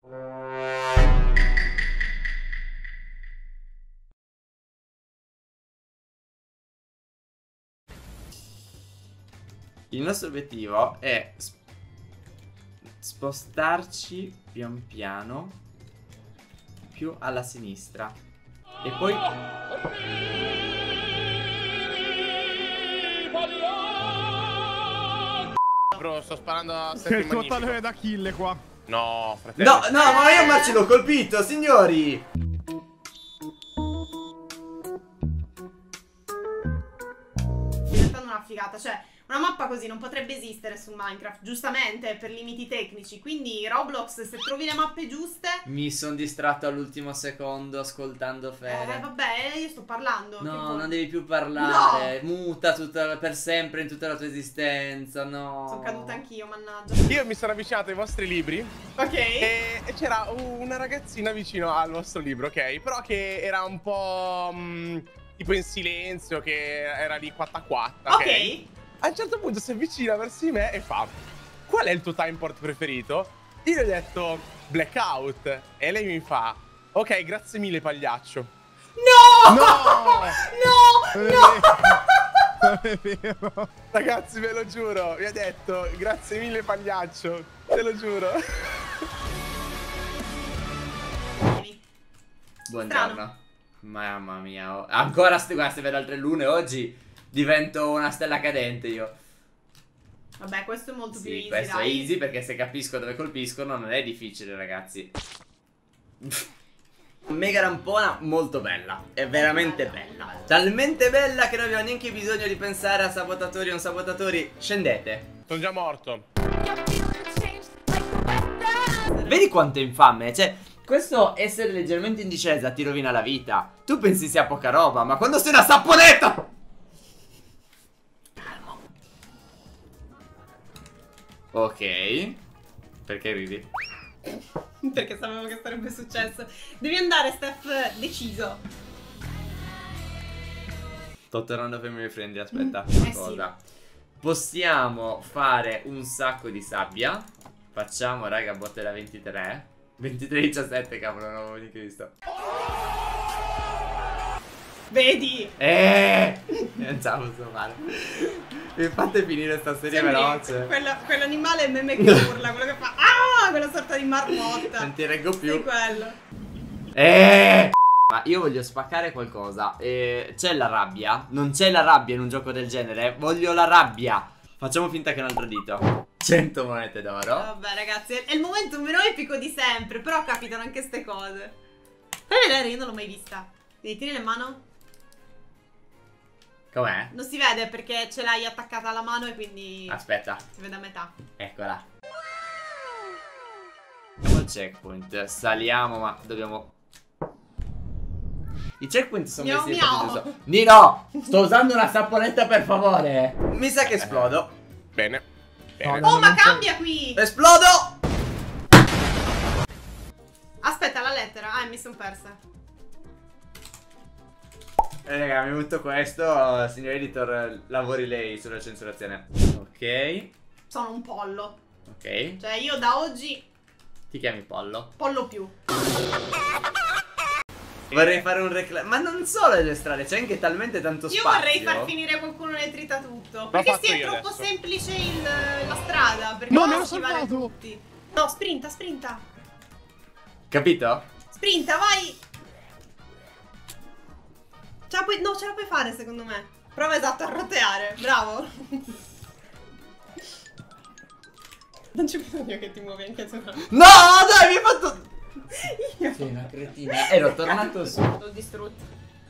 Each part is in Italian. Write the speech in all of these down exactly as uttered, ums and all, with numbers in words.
Il nostro obiettivo è sp spostarci pian piano più alla sinistra. E poi... Bro, sto sparando a C'è il tuo tallone d'Achille qua. No, fratello. No, no, ma io Marci l'ho colpito, signori! Diventando una figata, cioè una mappa così non potrebbe esistere su Minecraft, giustamente per limiti tecnici. Quindi Roblox, se trovi le mappe giuste... Mi sono distratto all'ultimo secondo ascoltando Fere. Eh vabbè, io sto parlando. No, tipo... non devi più parlare. No. Muta tutta, per sempre in tutta la tua esistenza. No. Sono caduta anch'io, mannaggia. Io mi sono avvicinato ai vostri libri. Ok. E, e c'era una ragazzina vicino al vostro libro, ok? Però che era un po' mh, tipo in silenzio, che era lì quatta quatta. Ok. Ok. A un certo punto si avvicina verso di me e fa: qual è il tuo time port preferito? Io gli ho detto Blackout. E lei mi fa: ok, grazie mille pagliaccio. No! No! No! No! Non è vero. Ragazzi, ve lo giuro, vi ha detto grazie mille pagliaccio. Te lo giuro. Buongiorno. Strano. Mamma mia, oh. Ancora sti, guarda, se vedo altre lune oggi divento una stella cadente io. Vabbè, questo è molto Sì, più easy, questo dai. è easy perché se capisco dove colpiscono non è difficile, ragazzi. Mega rampona molto bella. È veramente bella, bella. Talmente bella che non abbiamo neanche bisogno di pensare a sabotatori o non sabotatori. Scendete. Sono già morto. Vedi quanto è infame? Cioè, questo essere leggermente in discesa ti rovina la vita. Tu pensi sia poca roba, ma quando sei una saponetta... Calmo. Ok. Perché ridi? Perché sapevo che sarebbe successo. Devi andare, Steph, deciso. Sto tornando family friendly, aspetta. Mm, Una eh cosa. Possiamo fare un sacco di sabbia. Facciamo, raga, botte da ventitré. ventitré diciassette, cavolo, non avevo neanche visto. Vedi? Eh! Non ce la posso fare. Mi fate finire sta serie Sembri veloce. quello- Quell'animale meme che urla, quello che fa ah, quella sorta di marmotta. Non ti reggo più. Sì, quello. Eh! Ma io voglio spaccare qualcosa. Eh, c'è la rabbia? Non c'è la rabbia in un gioco del genere. Voglio la rabbia. Facciamo finta che è un altro dito. cento monete d'oro. Vabbè, ragazzi, è il momento meno epico di sempre. Però capitano anche ste cose. Fai vedere, io non l'ho mai vista. Devi tieni in mano. Com'è? Non si vede perché ce l'hai attaccata alla mano e quindi Aspetta. si vede a metà. Eccola. Andiamo al checkpoint. Saliamo, ma dobbiamo... I checkpoint sono Miau, messi miau. proprio giusto. Nino, sto usando una saponetta per favore. Mi sa che esplodo. Bene. Bene. No, Oh, no, ma non c'è- cambia qui! Esplodo! Aspetta, la lettera. Ah, mi sono persa. Eh, raga, mi butto questo. Signor editor, lavori lei sulla censurazione. Ok. Sono un pollo. Ok. Cioè, io da oggi Ti chiami Pollo? pollo più. Vorrei fare un reclamo. Ma non solo le strade, c'è anche talmente tanto Io spazio. vorrei far finire qualcuno nel trita tutto. L'ho Perché fatto sì, è io troppo adesso. semplice il- la strada. Perché No, non mi hanno schivare salvato. tutti. No, sprinta, sprinta. Capito? Sprinta, vai. Ce la puoi, no, ce la puoi fare secondo me. Prova esatto a roteare. Bravo. Non c'è bisogno che ti muovi anche tu. No, dai, mi hai fatto... Io Sei una cretina. Ero tornato su. l'ho distrutto.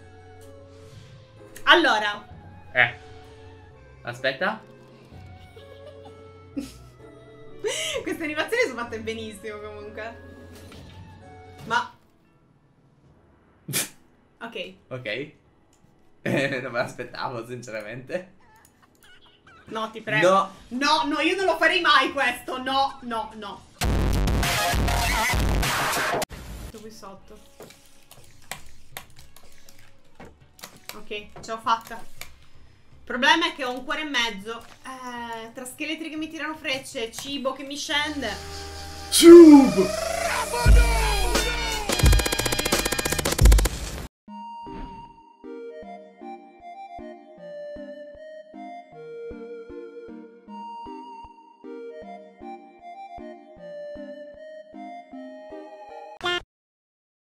Allora. Eh. Aspetta. Queste animazioni sono fatte benissimo comunque. Ma ok. Ok. Eh, non me l'aspettavo, sinceramente. No, ti prego. No. No, no, io non lo farei mai questo. No, no, no. Qui sotto. Ok, ce l'ho fatta. Il problema è che ho un cuore e mezzo. Eh, tra scheletri che mi tirano frecce, cibo che mi scende. Ciubo. Vamonos!